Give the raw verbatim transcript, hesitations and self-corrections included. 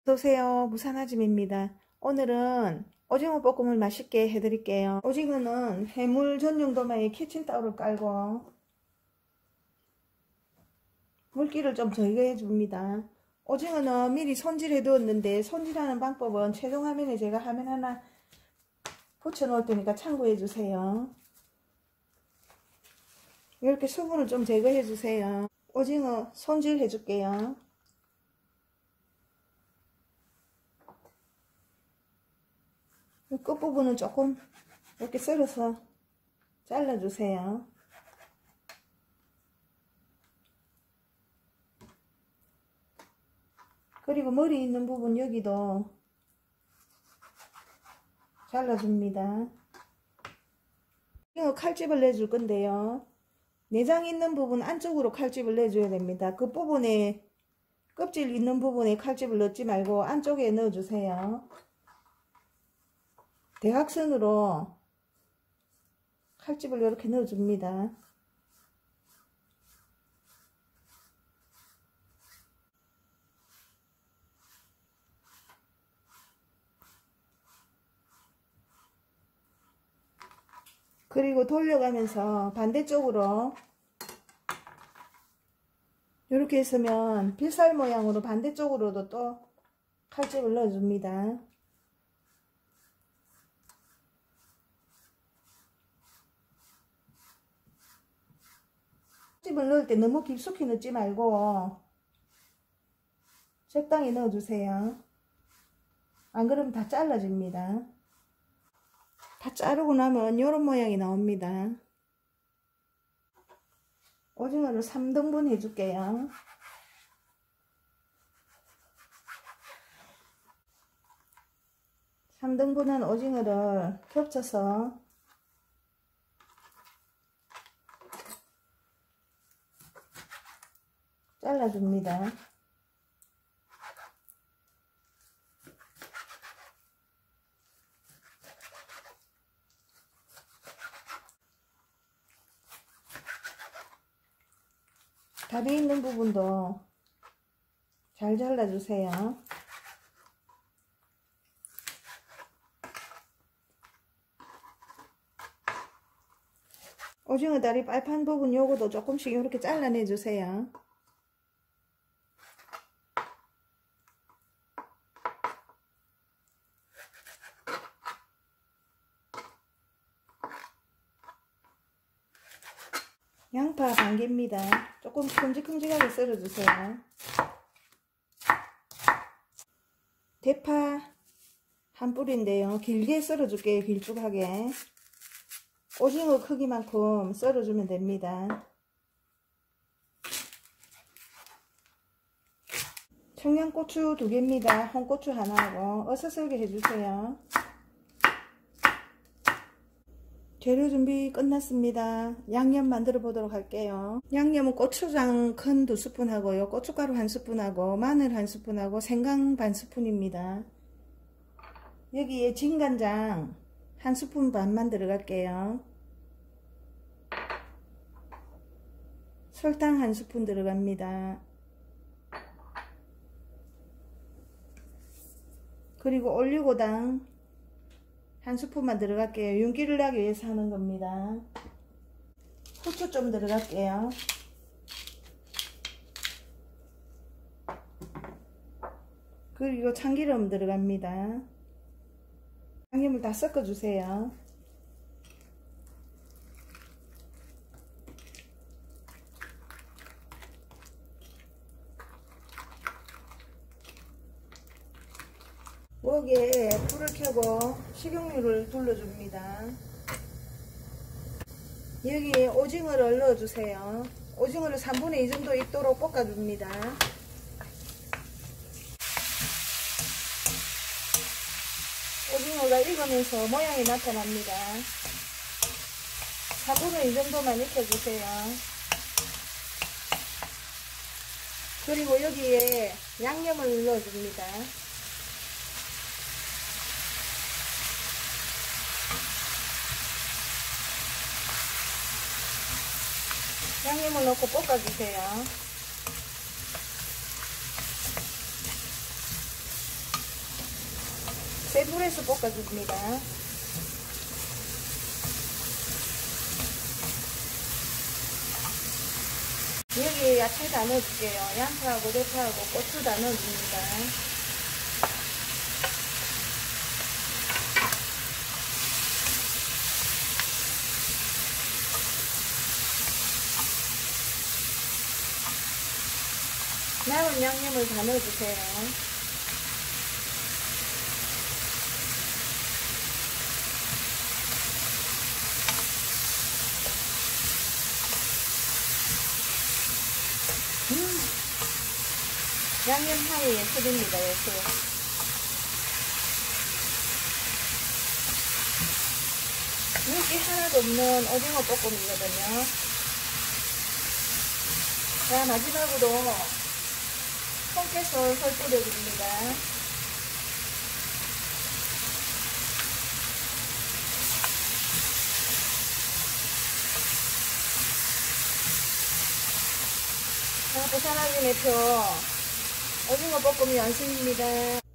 어서오세요. 부산아줌입니다. 오늘은 오징어 볶음을 맛있게 해드릴게요. 오징어는 해물 전용 도마에 키친타올을 깔고 물기를 좀 제거해 줍니다. 오징어는 미리 손질해 두었는데 손질하는 방법은 최종 화면에 제가 화면 하나 붙여 놓을 테니까 참고해 주세요. 이렇게 수분을 좀 제거해 주세요. 오징어 손질해 줄게요. 끝부분은 조금 이렇게 썰어서 잘라주세요. 그리고 머리 있는 부분 여기도 잘라줍니다. 이거 칼집을 내줄 건데요. 내장 있는 부분 안쪽으로 칼집을 내줘야 됩니다. 그 부분에 껍질 있는 부분에 칼집을 넣지 말고 안쪽에 넣어주세요. 대각선으로 칼집을 이렇게 넣어줍니다. 그리고 돌려가면서 반대쪽으로 이렇게 했으면 필살 모양으로 반대쪽으로도 또 칼집을 넣어줍니다. 칼집을 넣을 때 너무 깊숙이 넣지 말고 적당히 넣어주세요. 안 그러면 다 잘라집니다. 다 자르고 나면 이런 모양이 나옵니다. 오징어를 삼 등분 해줄게요. 삼 등분한 오징어를 겹쳐서 잘라줍니다. 다리 있는 부분도 잘 잘라주세요. 오징어 다리 빨판 부분 요거도 조금씩 이렇게 잘라내주세요. 양파 반 개입니다. 조금 큼직큼직하게 썰어주세요. 대파 한 뿌리인데요. 길게 썰어줄게요. 길쭉하게. 오징어 크기만큼 썰어주면 됩니다. 청양고추 두 개입니다. 홍고추 하나하고 어서 썰게 해주세요. 재료 준비 끝났습니다. 양념 만들어 보도록 할게요. 양념은 고추장 큰 두 스푼 하고요. 고춧가루 한 스푼 하고 마늘 한 스푼 하고 생강 반 스푼입니다. 여기에 진간장 한 스푼 반만 들어갈게요. 설탕 한 스푼 들어갑니다. 그리고 올리고당 한 스푼만 들어갈게요. 윤기를 나기 위해서 하는 겁니다. 후추 좀 들어갈게요. 그리고 참기름 들어갑니다. 양념을 다 섞어 주세요. 여기에 불을 켜고 식용유를 둘러줍니다. 여기에 오징어를 넣어주세요. 오징어를 삼분의 이 정도 익도록 볶아줍니다. 오징어가 익으면서 모양이 나타납니다. 삼분의 이 정도만 익혀주세요. 그리고 여기에 양념을 넣어줍니다. 양념을 넣고 볶아주세요. 센 불에서 볶아줍니다. 여기 야채 다 넣어줄게요. 양파하고 대파하고 고추 다 넣어줍니다. 남은 양념을 다 넣어주세요. 음, 양념 향이 예술입니다. 예술. 물기 하나도 없는 오징어 볶음이거든요. 자, 마지막으로 청깨솔 뿌려줍니다. 자, 부산항이 매표 오징어 볶음이 완성입니다.